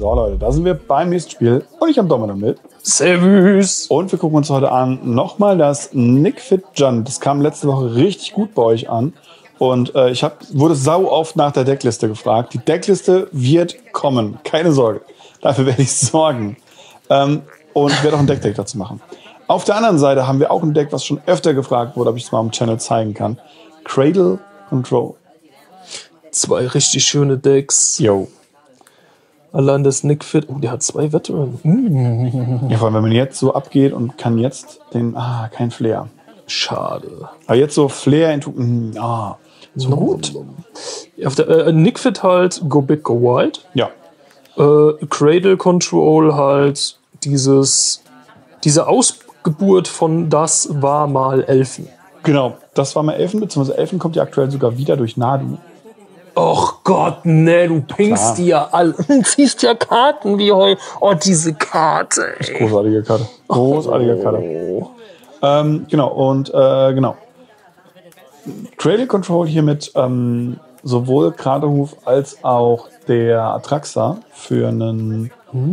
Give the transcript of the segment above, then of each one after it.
So Leute, da sind wir beim nächsten Spiel und ich habe Dominik mit. Servus! Und wir gucken uns heute an nochmal das Nick Fit Junt. Das kam letzte Woche richtig gut bei euch an. Und wurde sau oft nach der Deckliste gefragt. Die Deckliste wird kommen, keine Sorge. Dafür werde ich sorgen. Und ich werde auch ein Deck dazu machen. Auf der anderen Seite haben wir auch ein Deck, was schon öfter gefragt wurde, ob ich es mal am Channel zeigen kann. Cradle Control. 2 richtig schöne Decks. Yo. Allein das Nick Fit. Oh, der hat 2 Veteran. Ja, vor allem, wenn man jetzt so abgeht und kann jetzt kein Flair. Schade. Aber jetzt so Flair into. So gut. Auf der Nick Fit halt Go Big, Go Wide. Ja. Cradle Control halt diese Ausgeburt von das war mal Elfen. Genau, das war mal Elfen, beziehungsweise Elfen kommt ja aktuell sogar wieder durch Nadu. Och Gott, ne, du pingst die ja alle. Ziehst ja Karten wie heu. Oh, diese Karte, ey. Großartige Karte. Großartige Karte. Genau. Cradle Control hier mit sowohl Gradehuf als auch der Atraxa für einen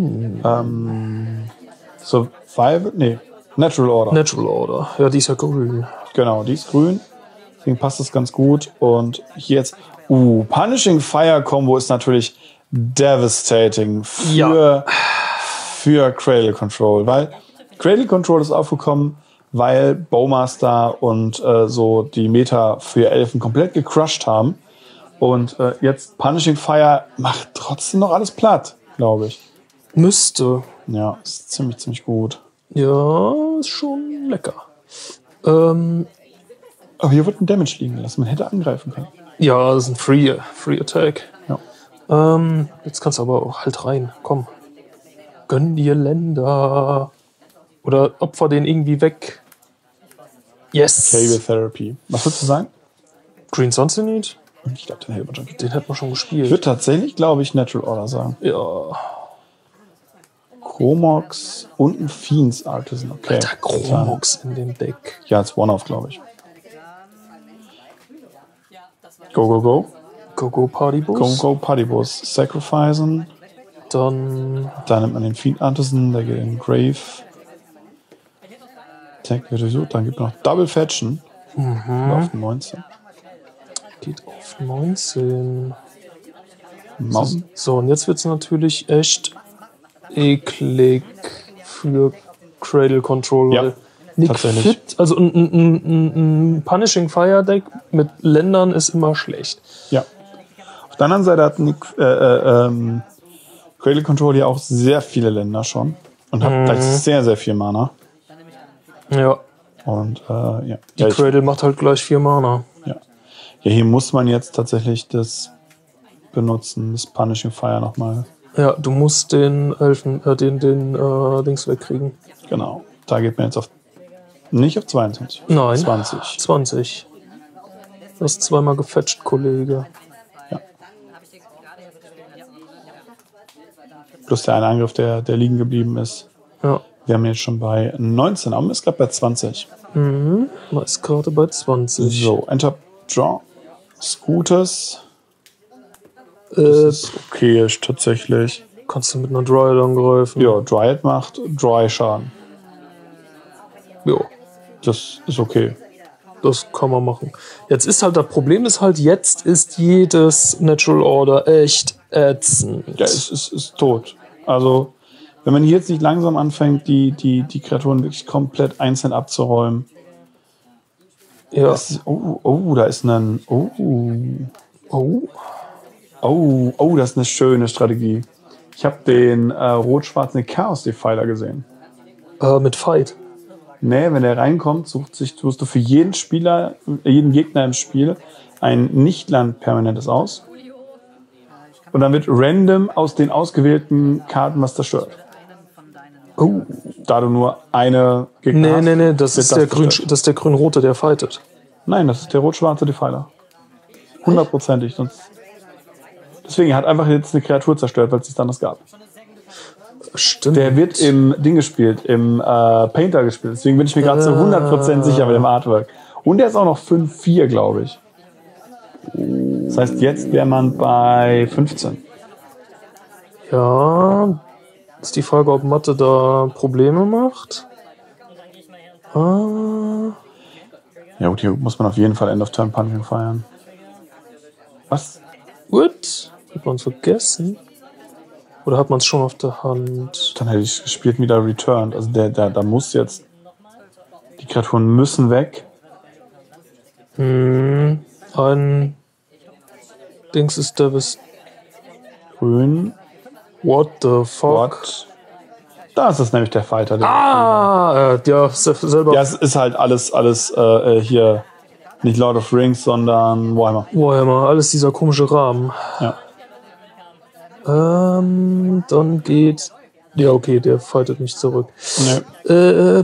Natural Order. Natural Order. Ja, die ist ja grün. Genau, die ist grün. Deswegen passt das ganz gut. Und hier jetzt, Punishing Fire Combo ist natürlich devastating für Cradle Control. Weil Cradle Control ist aufgekommen, weil Bowmaster und so die Meta für Elfen komplett gecrushed haben. Und jetzt Punishing Fire macht trotzdem noch alles platt, glaube ich. Müsste. Ja, ist ziemlich gut. Ja, ist schon lecker. Aber hier wird ein Damage liegen lassen. Man hätte angreifen können. Ja, das ist ein Free Attack. Ja. Jetzt kannst du aber auch halt rein. Komm. Gönn dir Länder. Oder opfer den irgendwie weg. Yes. Cable Therapy. Was würdest du sagen? Green Sonsinite? Ich glaube, den hätte man schon. Den hat man schon gespielt. Ich würde tatsächlich, glaube ich, Natural Order sagen. Ja. Chromox und ein Fiends Artisan. Okay. Alter, Chromox in dem Deck. Ja, ist One-Off, glaube ich. Go. Go Partybus. Go Partybus. Sacrificen. Dann nimmt man den Fiend Artisan, der geht in den Grave. Dann gibt man noch Double Fetchen. Auf 19. geht auf 19. Mountain. So, und jetzt wird es natürlich echt eklig für Cradle Control. Ja, weil Nick tatsächlich. Fit, also ein Punishing Fire Deck mit Ländern ist immer schlecht. Ja. Auf der anderen Seite hat Cradle Control ja auch sehr viele Länder schon. Und hat gleich sehr, sehr viel Mana. Ja. Und ja. Die Cradle macht halt gleich 4 Mana. Ja, hier muss man jetzt tatsächlich das benutzen, das Punishing Fire nochmal. Ja, du musst den Elfen, den Dings wegkriegen. Genau. Da geht man jetzt nicht auf 22. Nein. 20. 20. Du hast 2-mal gefetcht, Kollege. Ja. Plus der eine Angriff, der liegen geblieben ist. Ja. Wir haben jetzt schon bei 19, aber ist gerade bei 20. Man ist gerade bei 20. So, Enter Draw. Scooters. Das ist okayisch tatsächlich. Kannst du mit einer Dryad angreifen? Ja, Dryad macht Dry-Schaden. Ja, Das ist okay. das kann man machen. Jetzt ist halt, das Problem ist halt, jetzt ist jedes Natural Order echt ätzend. Ja, es ist tot. Also, wenn man hier jetzt nicht langsam anfängt, die Kreaturen wirklich komplett einzeln abzuräumen. Ja. Da ist ein. Das ist eine schöne Strategie. Ich habe den rot-schwarzen Chaos-Defiler gesehen. Mit Fight. Nee, wenn der reinkommt, suchst du für jeden Spieler, jeden Gegner im Spiel ein Nicht-Land-Permanentes aus. Und dann wird random aus den ausgewählten Karten was zerstört. Da du nur eine Gegner hast. Nee, das ist der grün-rote, der fightet. Nein, das ist der rot-schwarze Defiler. 100%ig. Deswegen hat einfach jetzt eine Kreatur zerstört, weil es nichts anderes gab. Stimmt. Der wird im Ding gespielt, im Painter gespielt. Deswegen bin ich mir gerade zu 100% sicher mit dem Artwork. Und der ist auch noch 5-4, glaube ich. Das heißt, jetzt wäre man bei 15. Ja, ist die Frage, ob Mathe da Probleme macht. Ja gut, hier muss man auf jeden Fall End of Turn Punching feiern. Was? What? Hat man es vergessen? Oder hat man es schon auf der Hand? Dann hätte ich gespielt wieder Returned. Also da muss jetzt... Die Kreaturen müssen weg. Ein Dings ist Devis. Grün. What the fuck? What? Da ist es nämlich der Fighter. Ja, selber. Ja, es ist halt alles hier nicht Lord of Rings, sondern Warhammer. Warhammer, alles dieser komische Rahmen. Ja. Dann geht... Ja, okay, der fightet nicht zurück. Nee.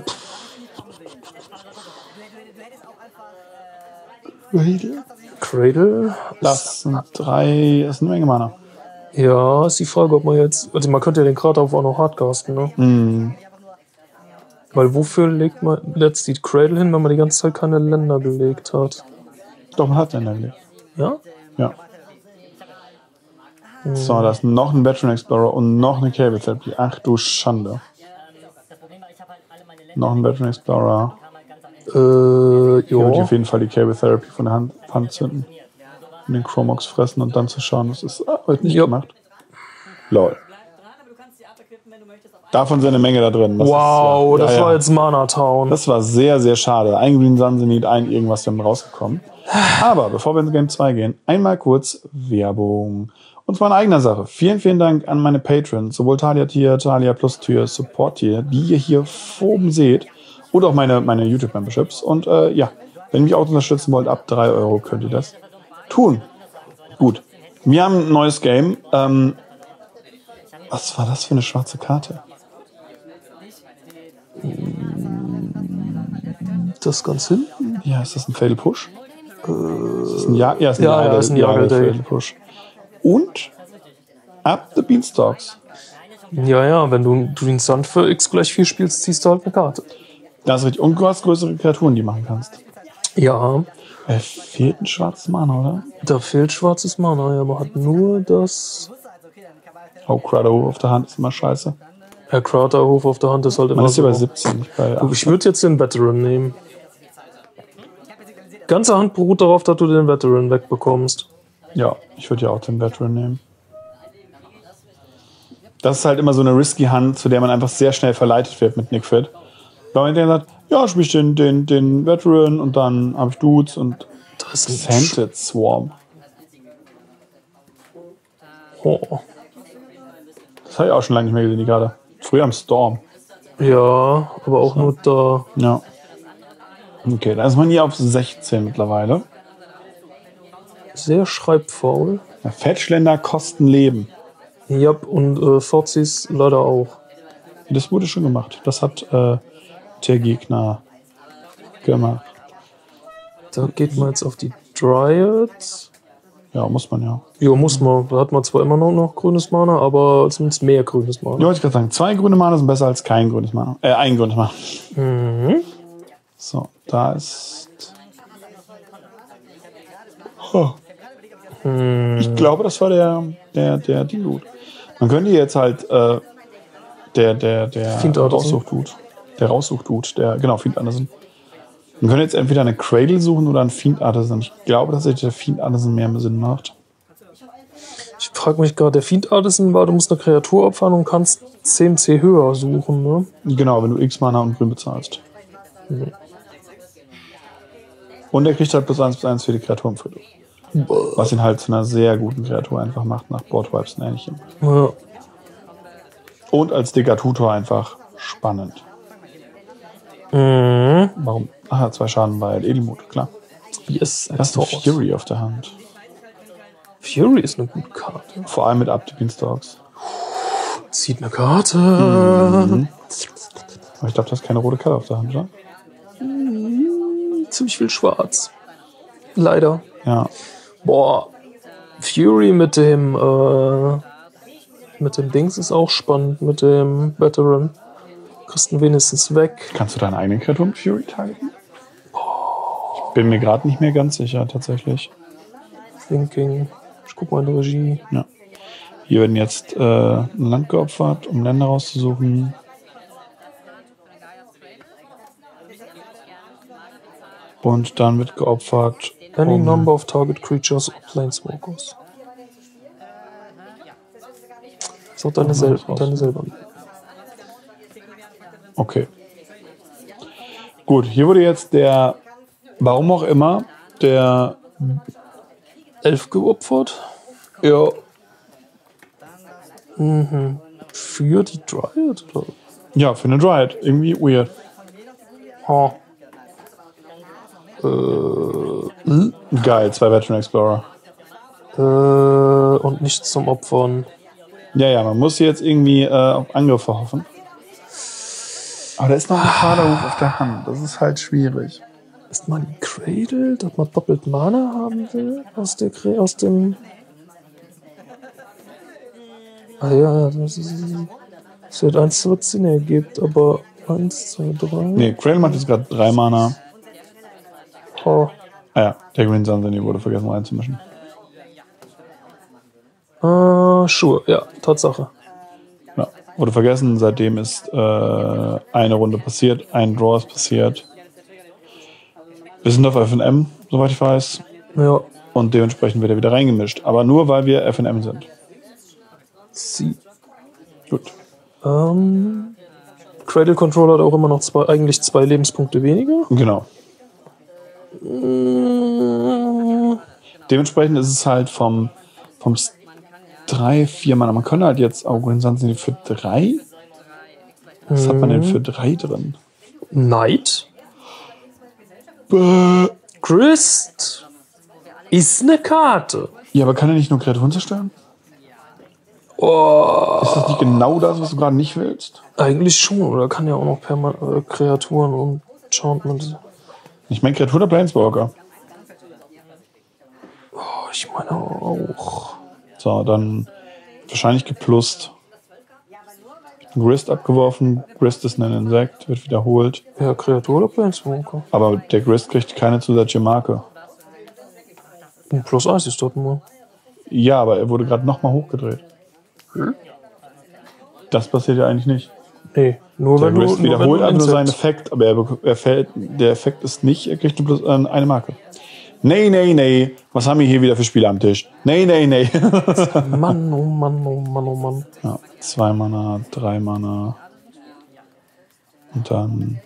Cradle? Das sind eine Menge Mana. Ja, ist die Frage, ob man jetzt... Also man könnte ja den Krater auch noch hardcasten, ne? Weil wofür legt man jetzt die Cradle hin, wenn man die ganze Zeit keine Länder gelegt hat? Doch, man hat Länder gelegt. Ja? Ja. So, da ist noch ein Veteran Explorer und noch eine Cable Therapy. Ach du Schande. Noch ein Veteran Explorer. Ich würde auf jeden Fall die Cable Therapy von der Hand zünden. Und den Chromox fressen und dann zu schauen, das ist heute nicht gemacht. Lol. Davon sind eine Menge da drin. Das wow, das war jetzt Mana Town. Das war sehr, sehr schade. Ein Green Sunsenit, ein irgendwas dann rausgekommen. Aber bevor wir in Game 2 gehen, einmal kurz Werbung. Und zwar in eigener Sache. Vielen, vielen Dank an meine Patrons, sowohl Talia Tier, Talia Plus Tier, Support Tier, die ihr hier oben seht. Oder auch meine YouTube-Memberships. Und ja, wenn ihr mich auch unterstützen wollt, ab 3 Euro könnt ihr das tun. Gut. Wir haben ein neues Game. Was war das für eine schwarze Karte? Das ganz hinten? Ja, ist das ein Fatal Push? Ist das ein ist ein Fatal Push. Und Up the Beanstalks. Ja, wenn du den Sand für x gleich 4 spielst, ziehst du halt eine Karte. Das ist richtig. Und du hast größere Kreaturen, die machen kannst. Ja. Fehlt ein schwarzes Mana, oder? Da fehlt schwarzes Mana, ja, aber hat nur das... Oh, Kraterhof auf der Hand ist immer scheiße. Ja, Kraterhof auf der Hand ist halt immer Man ist hier bei 17, nicht bei 8. Ich würde jetzt den Veteran nehmen. Ganze Hand beruht darauf, dass du den Veteran wegbekommst. Ja, ich würde ja auch den Veteran nehmen. Das ist halt immer so eine risky Hand, zu der man einfach sehr schnell verleitet wird mit Nick Fit. Weil man dann sagt, ja, spiele ich den Veteran und dann habe ich Dudes und das ist Scented Swarm. Oh. Das habe ich auch schon lange nicht mehr gesehen, die gerade. Früher am Storm. Ja, aber auch nur da. Ja. Okay, da ist man hier auf 16 mittlerweile. Sehr schreibfaul. Ja, Fetchländer kosten Leben. Ja, und Fozis leider auch. Das wurde schon gemacht. Das hat der Gegner gemacht. Da geht man jetzt auf die Dryads. Ja, muss man ja. Ja, muss man. Da hat man zwar immer noch grünes Mana, aber zumindest mehr grünes Mana. Ja, wollte ich gerade sagen, 2 grüne Mana sind besser als kein grünes Mana. Ein grünes Mana. Mhm. So, da ist... Oh. Ich glaube, das war der Ding-Dude. Man könnte jetzt halt der Raussuch-Dude. Der Raussuch-Dude, genau, Fiend Anderson. Man könnte jetzt entweder eine Cradle suchen oder einen Fiend Artisan. Ich glaube, dass der Fiend Artisan mehr Sinn macht. Ich frage mich gerade, der Fiend Artisan war, du musst eine Kreatur opfern und kannst 10C höher suchen, ne? Genau, wenn du X Mana und Grün bezahlst. Mhm. Und er kriegt halt +1/+1 für die Kreatur im Friedhof. Was ihn halt zu einer sehr guten Kreatur einfach macht, nach Boardwipes und ähnlichem. Ja. Und als dicker Tutor einfach spannend. Mhm. Warum? Ach, 2 Schaden bei Edelmut, klar. Yes, das ist eine Fury auf der Hand. Fury ist eine gute Karte. Vor allem mit Up the Beanstalks. Zieht eine Karte. Mhm. Aber ich glaube, das ist keine rote Karte auf der Hand, oder? Ziemlich viel schwarz. Leider. Ja. Boah. Fury mit dem Dings ist auch spannend, mit dem Veteran. Kriegst ihn wenigstens weg. Kannst du deine eigene Kreatur mit Fury targeten? Ich bin mir gerade nicht mehr ganz sicher, tatsächlich. Thinking. Ich guck mal in die Regie. Ja. Hier werden jetzt ein Land geopfert, um Länder rauszusuchen. Und dann wird geopfert. Any number of target creatures or planeswalkers. So, deine selber. Okay. Gut, hier wurde jetzt der, warum auch immer, der Elf geopfert. Ja. Für die Dryad, oder? Ja, für eine Dryad. Irgendwie weird. Ha. Geil, 2 Veteran Explorer. Und nichts zum Opfern. Ja, man muss jetzt irgendwie auf Angriffe hoffen. Aber da ist noch ein Kaderruf auf der Hand. Das ist halt schwierig. Ist man Cradle, dass man doppelt Mana haben will? Aus dem. Ah ja, das wird 1 zu Sinn ergibt, aber 1, 2, 3. Nee, Cradle macht jetzt gerade 3 Mana. Oh. Ah ja, der Green Sun wurde vergessen reinzumischen. Sure, ja, Tatsache. Ja, wurde vergessen, seitdem ist eine Runde passiert, ein Draw ist passiert. Wir sind auf FNM, soweit ich weiß. Ja. Und dementsprechend wird er wieder reingemischt. Aber nur, weil wir FNM sind. Sie. Gut. Cradle Control hat auch immer noch eigentlich 2 Lebenspunkte weniger. Genau. Dementsprechend ist es halt vom 3, 4 Mana. Man könnte halt jetzt auch Green Sun für 3. Was hat man denn für 3 drin? Knight. Grist ist eine Karte. Ja, aber kann er nicht nur Kreaturen zerstören? Oh. Ist das nicht genau das, was du gerade nicht willst? Eigentlich schon, oder kann ja auch noch Kreaturen und Enchantment. Ich meine Kreaturen oder Planeswalker. Oh, ich meine auch. So, dann wahrscheinlich geplust. Grist abgeworfen. Grist ist ein Insekt, wird wiederholt. Ja, Kreatur oder Planeswalker. Aber der Grist kriegt keine zusätzliche Marke. Und +1 ist dort nur. Ja, aber er wurde gerade nochmal hochgedreht. Das passiert ja eigentlich nicht. Nee, nur Der wenn Grist du wiederholt einfach nur seinen Insekt. Effekt, aber der Effekt ist nicht, er kriegt nur eine Marke. Nee. Was haben wir hier wieder für Spiele am Tisch? Nee. Mann, oh Mann. Ja, 2 Mana, 3 Mana. Und dann.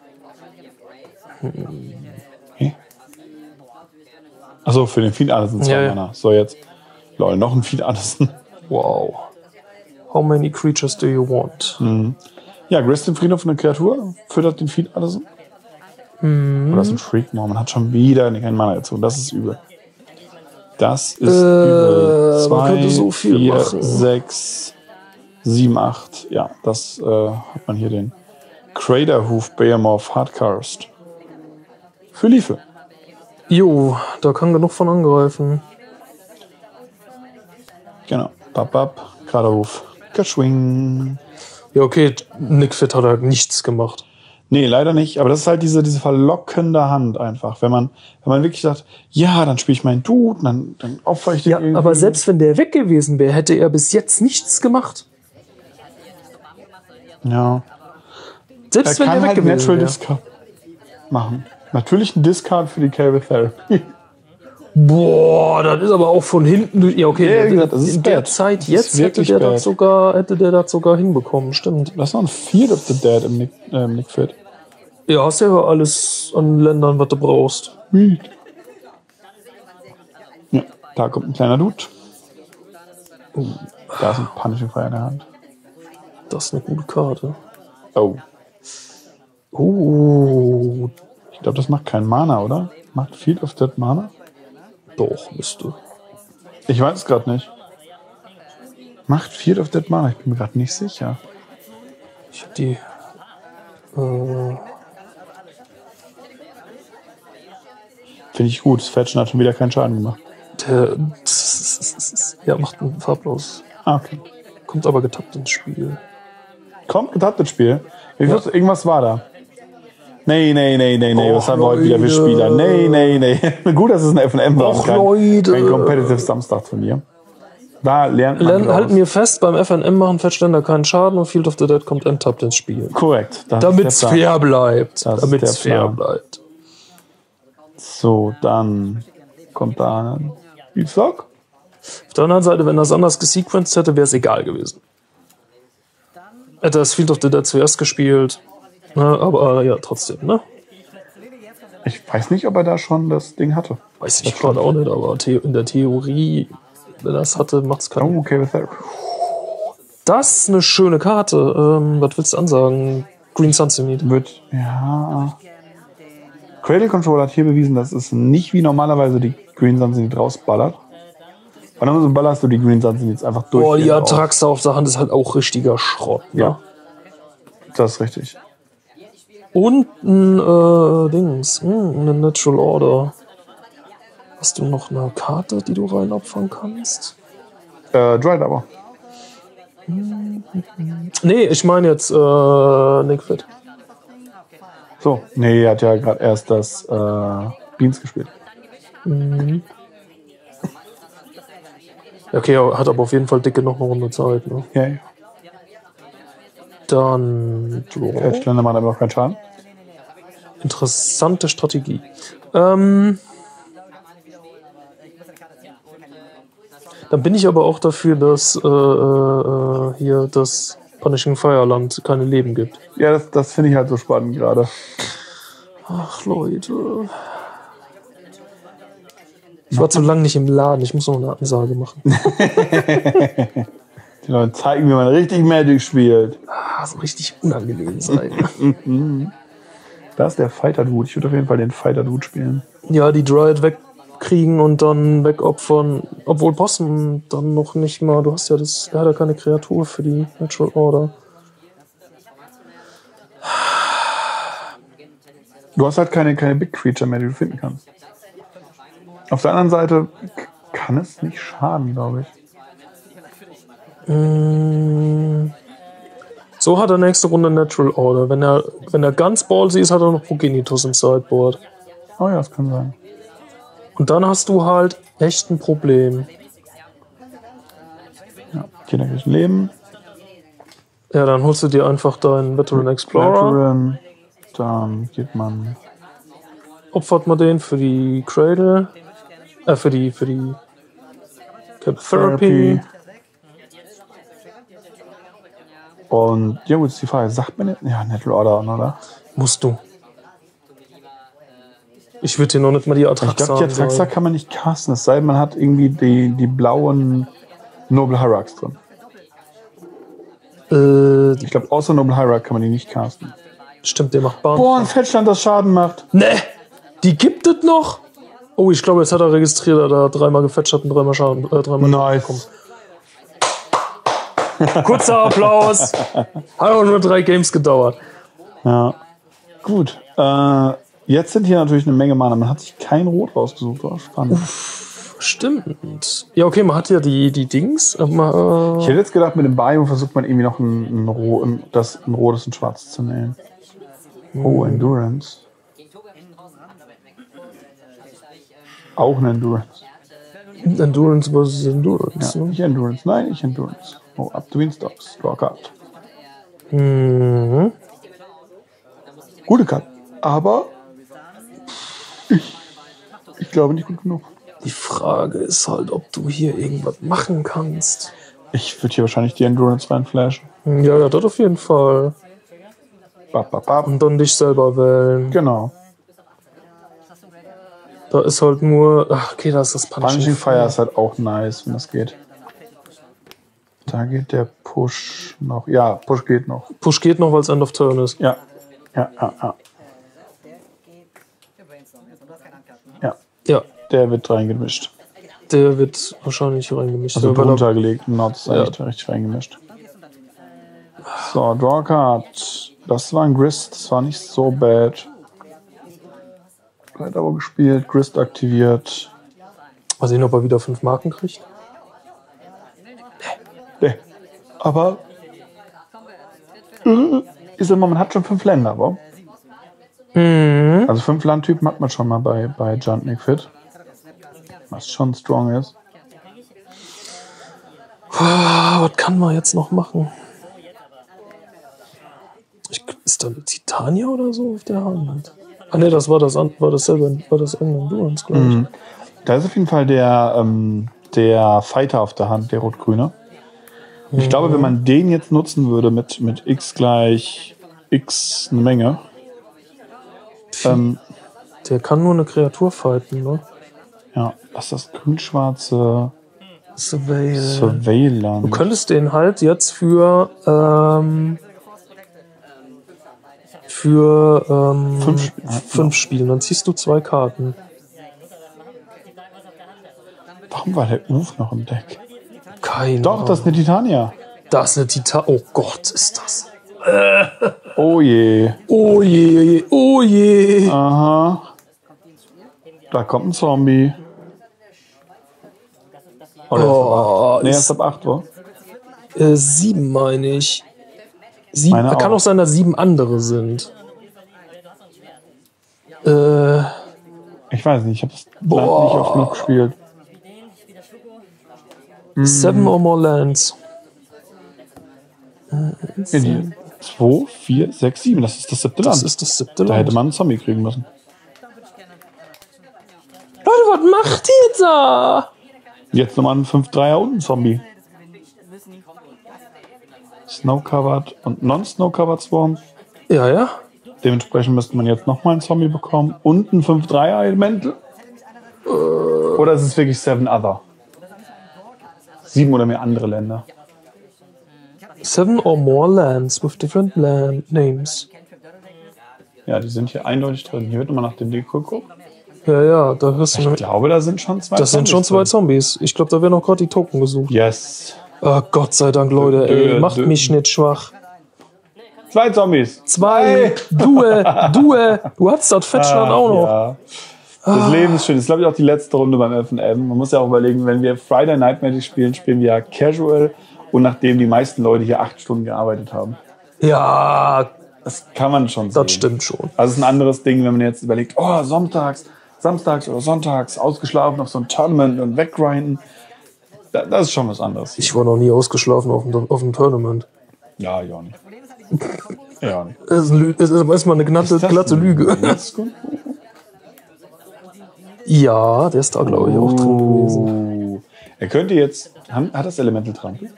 Okay. Achso, für den Fiend Anderson 2 Ja. Mana. So, jetzt. Lol, noch ein Fiend Anderson. Wow. How many creatures do you want? Ja, Grist im Friedhof eine Kreatur. Füttert den Fiend Anderson. Oder ist ein Freakmore. Man hat schon wieder keinen Mana gezogen. Das ist übel. Das ist übel. Man könnte so viel 4, machen. 6, 7, 8. Ja, das hat man hier den Craterhoof Behemoth Hardcast. Für Liefe. Jo, da kann genug von angreifen. Genau. Bap. Craterhoof. Geschwing. Ja, okay, Nick Fit hat halt nichts gemacht. Nee, leider nicht. Aber das ist halt diese verlockende Hand einfach. Wenn man wirklich sagt, ja, dann spiele ich meinen Dude, dann opfer ich den Ja, irgendwie. aber selbst wenn der weg gewesen wäre, hätte er bis jetzt nichts gemacht. Ja. Selbst Er wenn kann der weg halt gewesen Natural wäre. Discard machen. Natürlich ein Discard für die Cable Therapy. Boah, das ist aber auch von hinten. Ja, okay, Ja, wie gesagt, das ist in der bad. Zeit Das jetzt ist hätte wirklich der bad. das sogar hinbekommen, stimmt. Das ist noch ein Field of the Dead im Nick Fit. Ja, hast ja alles an Ländern, was du brauchst. Ja, da kommt ein kleiner Dude. Da ist ein Punishing Fire in der Hand. Das ist eine gute Karte. Oh. Oh, Ich glaube, das macht kein Mana, oder? Macht Field of Dead Mana? doch, müsste. Ich weiß es gerade nicht. Macht Field of Dead Mana? Ich bin mir gerade nicht sicher. Ich hab die. Finde ich gut. Das Fetchen hat schon wieder keinen Schaden gemacht. Ja, macht ein farblos. Ah, okay. Kommt aber getappt ins Spiel. Kommt getappt das Spiel. Ich wusste, irgendwas war da. Nee. Och, Was haben wir heute wieder für Leute. Spieler? Nee. Gut, dass es ein FNM war. Och, und Leute. kein Competitive Samstag von dir. Da lernt man Halten wir fest, beim FNM machen Fettständer keinen Schaden und Field of the Dead kommt enttappt ins Spiel. Korrekt. Damit es fair bleibt. Damit es fair bleibt. So, dann kommt da ein Beefstock. Auf der anderen Seite, wenn das anders gesequenced hätte, wäre es egal gewesen. Hätte das Field of the Dead zuerst gespielt. Aber ja, trotzdem, ne? Ich weiß nicht, ob er da schon das Ding hatte. Weiß ich gerade auch nicht, aber in der Theorie, wenn er das hatte, macht es keinen. Oh, okay, with that. Das ist eine schöne Karte. Was willst du ansagen? Green Sun Zenith. Ja. Cradle Control hat hier bewiesen, dass es nicht wie normalerweise die Green Sun Zenith rausballert. Bei normalerweise ballerst du die Green Sun Zenith einfach durch. Boah, die Atraxa auf der Hand ist halt auch richtiger Schrott. Ne? Ja. Das ist richtig. Und ein eine Natural Order. Hast du noch eine Karte, die du reinopfern kannst? Dried aber. Nee, ich meine jetzt Nick Fit. So, nee, er hat ja gerade erst das Beans gespielt. Mhm. Okay, er hat aber auf jeden Fall dicke noch eine Runde Zeit. Ne? Ja. Dann Fettständer machen aber noch keinen Schaden. Interessante Strategie. Dann bin ich aber auch dafür, dass hier das Punishing Fireland keine Leben gibt. Ja, das finde ich halt so spannend gerade. Ach, Leute. Ich war zu lange nicht im Laden, ich muss noch eine Ansage machen. Die Leute zeigen, wie man richtig Magic spielt. So richtig unangenehm sein. Da ist der Fighter-Dude. Ich würde auf jeden Fall den Fighter-Dude spielen. Ja, die Dryad wegkriegen und dann wegopfern. Obwohl Bossen dann noch nicht mal. Du hast ja das. Er hat ja keine Kreatur für die Natural Order. Du hast halt keine Big Creature mehr, die du finden kannst. Auf der anderen Seite kann es nicht schaden, glaube ich. So hat er nächste Runde Natural Order. Wenn er ganz ballsy ist, hat er noch Progenitus im Sideboard. Oh ja, das kann sein. Und dann hast du halt echt ein Problem. Ja, okay, dann krieg ich ein Leben. Ja, dann holst du dir einfach deinen Veteran Explorer. Dann geht man. Opfert man den für die Cradle. Für die Cap Therapy. Und ja gut, ist die Frage, sagt man nicht? Ja, Natural Order, oder? Musst du. Ich würde dir noch nicht mal die Atraxa. Ich glaube, die Atraxa kann man nicht casten, es sei denn, man hat irgendwie die blauen Noble Hierarchs drin. Ich glaube, außer Noble Hierarch kann man die nicht casten. Stimmt, der macht Bahn. Boah, ein Fettstand, das Schaden macht. Ne, die gibt es noch? Oh, ich glaube, jetzt hat er registriert, dass er dreimal gefetcht hat und dreimal Schaden. Nice. Bekommen. Kurzer Applaus. Hat auch nur 3 Games gedauert. Ja. Gut. Jetzt sind hier natürlich eine Menge Mana. Man hat sich kein Rot rausgesucht. War spannend. Stimmt. Ja, okay, man hat ja die Dings. Ich hätte jetzt gedacht, mit dem Bio versucht man irgendwie noch ein rotes und schwarzes zu nähen. Oh, Endurance. Auch eine Endurance. Endurance versus Endurance. Ja, Ne? nicht Endurance. Nein, nicht Endurance. Oh, up to Winstocks. Draw card. Mhm. Gute Karte. Aber ich glaube nicht gut genug. Die Frage ist halt, ob du hier irgendwas machen kannst. Ich würde hier wahrscheinlich die Endurance reinflashen. Ja, das auf jeden Fall. Und dann dich selber wählen. Genau. Da ist halt nur. Ach, okay, da ist das Punishing Fire ist halt auch nice, wenn das geht. Da geht der Push noch. Ja, Push geht noch. Push geht noch, weil es End of Turn ist. Ja. Ja. Der wird reingemischt. Der wird wahrscheinlich reingemischt. Also drunter gelegt, Not ist eigentlich richtig reingemischt. So, Draw Card. Das war ein Grist, das war nicht so bad. Hat aber gespielt, Grist aktiviert. Mal sehen, ob er wieder 5 Marken kriegt. Nee. Aber ich sag mal, man hat schon 5 Länder, aber. Also 5 Landtypen hat man schon mal bei Giant Nick Fit. Was schon strong ist. Was kann man jetzt noch machen? Ist da eine Titania oder so auf der Hand? Ah ne, das war das Endurance, glaube ich. Da ist auf jeden Fall der Fighter auf der Hand, der rot-grüne. Ich glaube, wenn man den jetzt nutzen würde mit x gleich x eine Menge. Der kann nur eine Kreatur fighten, ne? Ja, was ist das grün-schwarze Surveillance. Surveillance. Du könntest den halt jetzt für 5 spielen. Dann ziehst du 2 Karten. Warum war der Uf noch im Deck? Keine Doch, das ist eine Titania. Das ist eine Titania. Oh Gott, ist das. Oh je. Oh je, oh je. Aha. Da kommt ein Zombie. Oh, nee, er ist ab 8 Uhr. 7 meine ich. 7, Meine kann auch. auch sein, dass 7 andere sind. Ich weiß nicht, ich habe das Land nicht oft genug gespielt. 7 or more lands. 2, 4, 6, 7. Das ist das 7. Das Land. ist das 7. Da Land. hätte man einen Zombie kriegen müssen. Leute, was macht ihr da? Jetzt nochmal ein 5-3er und ein Zombie. Snow-Covered und Non-Snow-Covered Swarm. Ja, ja. Dementsprechend müsste man jetzt nochmal einen Zombie bekommen und ein 5-3er Elemental. Oder ist es wirklich 7 Other? 7 oder mehr andere Länder. 7 or more lands with different land names. Ja, die sind hier eindeutig drin. Hier wird nochmal nach dem Deko geguckt. Ja, ja, da hörst du. Ich glaube, da sind schon 2 Das sind schon 2 Zombies. Ich glaube, da werden auch gerade die Token gesucht. Yes. Oh, Gott sei Dank, Leute, ey. Macht mich nicht schwach. 2 Zombies. 2. Du hast das Fettschland auch noch. Ja. Das Leben ist schön. Das ist, glaube ich, auch die letzte Runde beim F&M. Man muss ja auch überlegen, wenn wir Friday Night Magic spielen, spielen wir ja Casual und nachdem die meisten Leute hier 8 Stunden gearbeitet haben. Ja, Das kann man schon sehen. das stimmt schon. Also es ist ein anderes Ding, wenn man jetzt überlegt, oh, samstags oder sonntags ausgeschlafen auf so ein Tournament und weggrinden. Das ist schon was anderes. Ich war noch nie ausgeschlafen auf dem Tournament. Ja, ja nicht. Ja, nicht. Das ist erstmal eine glatte Lüge. Ja, der ist da, glaube ich, auch drin gewesen. Er könnte jetzt... Hat das Elemental Trampel?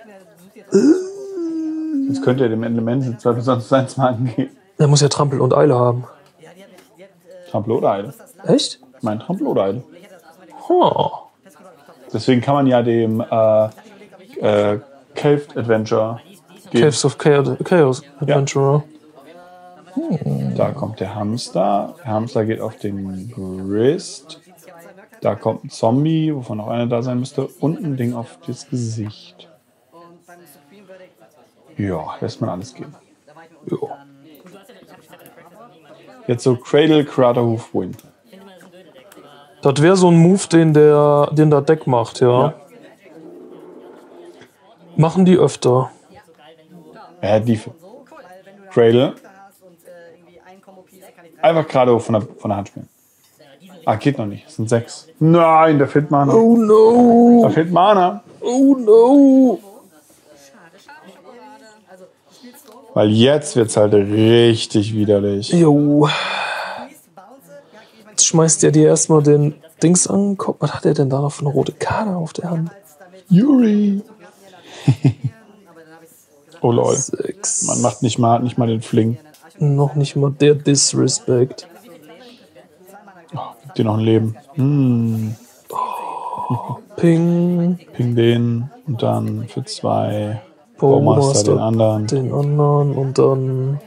Jetzt könnte er dem Elemental 2+1 mal angehen. Der muss ja Trampel und Eile haben. Trampel oder Eile? Echt? Ich meine Trampel oder Eile. Oh. Deswegen kann man ja dem Caved Adventure geben. Caves of Chaos Adventurer. Da kommt der Hamster. Der Hamster geht auf den Grist. Da kommt ein Zombie, wovon noch einer da sein müsste. Und ein Ding auf das Gesicht. Ja, lässt man alles gehen. Ja. Jetzt so Cradle, Kraterhoof, Win. Das wäre so ein Move, den das Deck macht, ja. Machen die öfter. Die Cradle. Einfach Kraterhoof von der Hand spielen. Ah, geht noch nicht. Es sind 6. Nein, da fehlt Mana. Oh no! Da fehlt Mana. Oh no! Weil jetzt wird's halt richtig widerlich. Jo. Jetzt schmeißt er dir erstmal den Dings an. Guck, was hat er denn da noch für eine rote Karte auf der Hand? Yuri. Oh lol. 6. Man macht nicht mal den Fling. Noch nicht mal der Disrespect. Gibt dir noch ein Leben. Ping. Ping den und dann für 2 Bowmaster den anderen. Den anderen und dann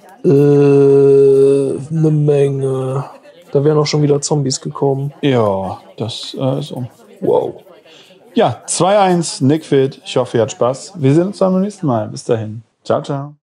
eine Menge. Da wären auch schon wieder Zombies gekommen. Ja, das ist um. Wow. Ja, 2-1, Nick Fit. Ich hoffe, ihr habt Spaß. Wir sehen uns dann beim nächsten Mal. Bis dahin. Ciao, ciao.